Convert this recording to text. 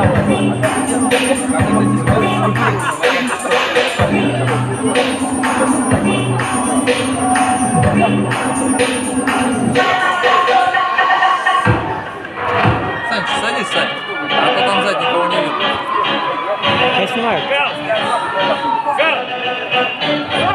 Санч, садись, Сань, а то там сзади никого не видно. Я снимаю.